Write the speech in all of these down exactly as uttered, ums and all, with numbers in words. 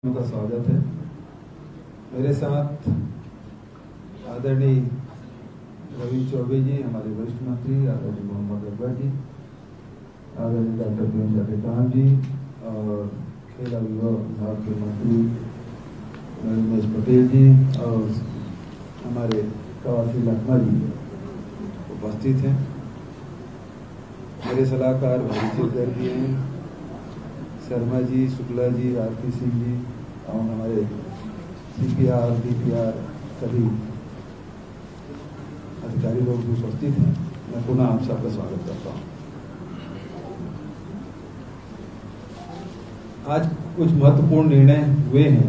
का स्वागत है। मेरे साथ आदरणीय रविंद्र चौबे जी, हमारे वरिष्ठ मंत्री, आदरणीय मोहम्मद अकबर जी, आदरणीय डॉक्टर प्रियंका टेकाम जी और खेल युवा विभाग के मंत्री नरेश पटेल जी और हमारे कवासी लखमा जी उपस्थित हैं। मेरे सलाहकार भाई जी हैं, शर्मा जी, शुक्ला जी, आरती सिंह जी और हमारे सीपीआर, डीपीआर सभी अधिकारी लोग भी उपस्थित हैं। मैं पुनः आप सबका स्वागत करता हूँ। आज कुछ महत्वपूर्ण निर्णय हुए हैं।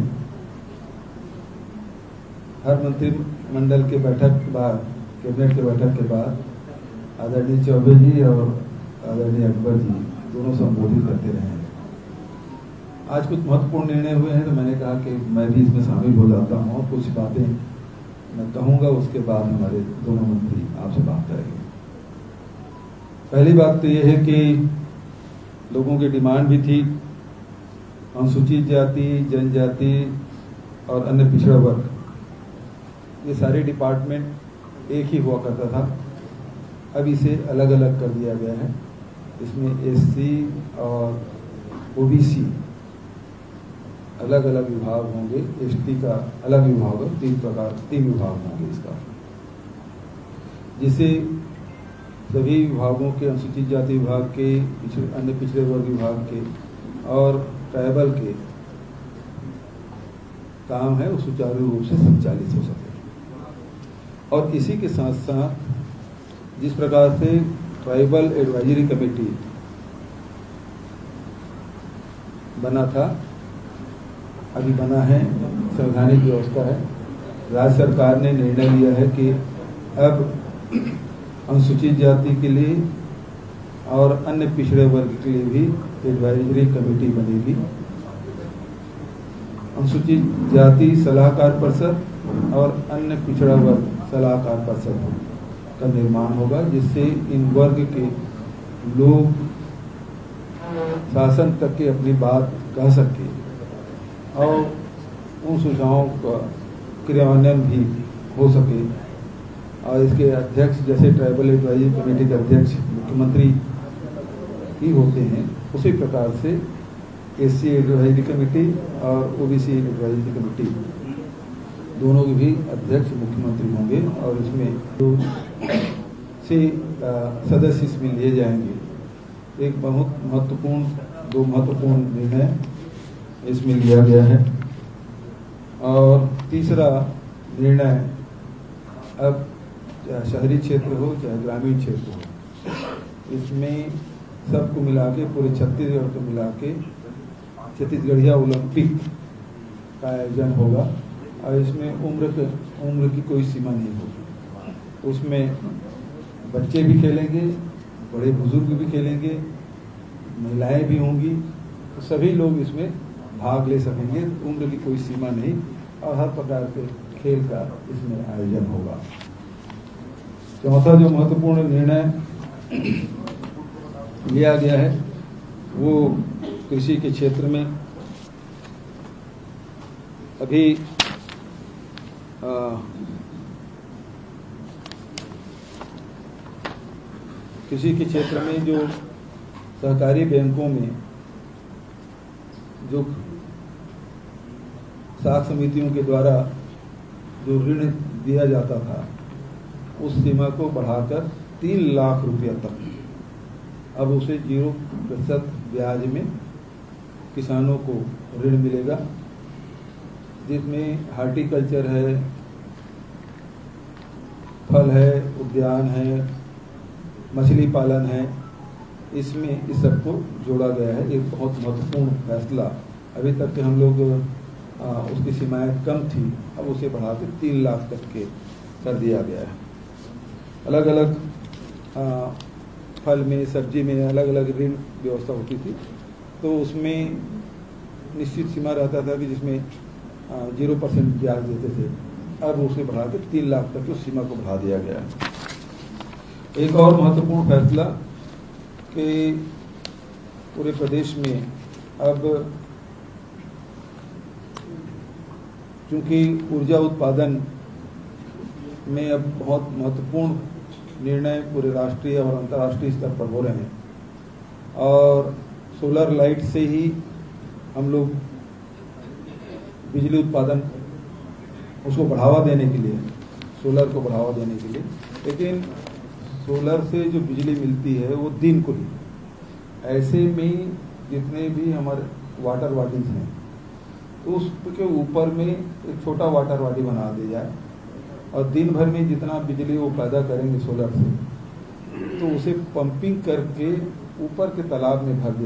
हर मंत्रिमंडल के बैठक के बाद, कैबिनेट के बैठक के बाद आदरणीय चौबे जी और आदरणीय अकबर जी दोनों संबोधित करते रहे हैं। आज कुछ महत्वपूर्ण निर्णय हुए हैं तो मैंने कहा कि मैं भी इसमें शामिल हो जाता हूँ और कुछ बातें मैं कहूँगा, उसके बाद हमारे दोनों मंत्री आपसे बात करेंगे। पहली बात तो ये है कि लोगों की डिमांड भी थी, अनुसूचित जाति, जनजाति और अन्य पिछड़ा वर्ग, ये सारे डिपार्टमेंट एक ही हुआ करता था। अब इसे अलग अलग कर दिया गया है। इसमें एससी और ओबीसी अलग अलग विभाग होंगे, एसटी का अलग विभाग होगा, तीन प्रकार तीन विभाग होंगे इसका, जिसे सभी विभागों के, अनुसूचित जाति विभाग के, पिछड़े अन्य पिछड़े वर्ग विभाग के और ट्राइबल के काम है वो सुचारू रूप से संचालित हो सके। और इसी के साथ साथ जिस प्रकार से ट्राइबल एडवाइजरी कमेटी बना था, अभी बना है, संवैधानिक व्यवस्था है, राज्य सरकार ने निर्णय लिया है कि अब अनुसूचित जाति के लिए और अन्य पिछड़े वर्ग के लिए भी एडवाइजरी कमेटी बनेगी। अनुसूचित जाति सलाहकार परिषद और अन्य पिछड़ा वर्ग सलाहकार परिषद का निर्माण होगा, जिससे इन वर्ग के लोग शासन तक के अपनी बात कह सके और उन सुझावों का क्रियान्वयन भी हो सके। और इसके अध्यक्ष, जैसे ट्राइबल एडवाइजरी कमेटी के अध्यक्ष मुख्यमंत्री ही होते हैं, उसी प्रकार से एससी एडवाइजरी कमेटी और ओबीसी एडवाइजरी कमेटी दोनों के भी अध्यक्ष मुख्यमंत्री होंगे और इसमें दो से सदस्य इसमें लिए जाएंगे। एक बहुत महत्वपूर्ण दो महत्वपूर्ण निर्णय इसमें लिया गया है। और तीसरा निर्णय, अब चाहे शहरी क्षेत्र हो चाहे ग्रामीण क्षेत्र हो, इसमें सबको मिला के, पूरे छत्तीसगढ़ को मिला के छत्तीसगढ़िया ओलंपिक का आयोजन होगा और इसमें उम्र के उम्र की कोई सीमा नहीं होगी। उसमें बच्चे भी खेलेंगे, बड़े बुजुर्ग भी खेलेंगे, महिलाएं भी होंगी, तो सभी लोग इसमें भाग ले सकेंगे। उम्र की कोई सीमा नहीं और हर प्रकार के खेल का इसमें आयोजन होगा। चौथा जो महत्वपूर्ण निर्णय लिया गया है वो कृषि के क्षेत्र में अभी आ, कृषि के क्षेत्र में जो सहकारी बैंकों में जो साख समितियों के द्वारा जो ऋण दिया जाता था, उस सीमा को बढ़ाकर तीन लाख रुपया तक, अब उसे जीरो प्रतिशत ब्याज में किसानों को ऋण मिलेगा, जिसमें हार्टिकल्चर है, फल है, उद्यान है, मछली पालन है, इसमें इस सबको जोड़ा गया है। एक बहुत महत्वपूर्ण फैसला। अभी तक के हम लोग आ, उसकी सीमाएं कम थी, अब उसे बढ़ा के तीन लाख तक के कर दिया गया है। अलग अलग आ, फल में, सब्जी में अलग अलग ऋण व्यवस्था होती थी, तो उसमें निश्चित सीमा रहता था कि जिसमें जीरो परसेंट ब्याज देते थे, अब उसे बढ़ा के तीन लाख तक उस सीमा को बढ़ा दिया गया है। एक और महत्वपूर्ण फैसला कि पूरे प्रदेश में अब चूँकि ऊर्जा उत्पादन में अब बहुत महत्वपूर्ण निर्णय पूरे राष्ट्रीय और अंतर्राष्ट्रीय स्तर पर हो रहे हैं और सोलर लाइट से ही हम लोग बिजली उत्पादन उसको बढ़ावा देने के लिए, सोलर को बढ़ावा देने के लिए, लेकिन सोलर से जो बिजली मिलती है वो दिन को ही, ऐसे में जितने भी हमारे वाटर बॉडीज हैं तो उसके ऊपर में एक छोटा वाटर बॉडी बना दिया जाए और दिन भर में जितना बिजली वो पैदा करेंगे सोलर से तो उसे पंपिंग करके ऊपर के तालाब में भर दिया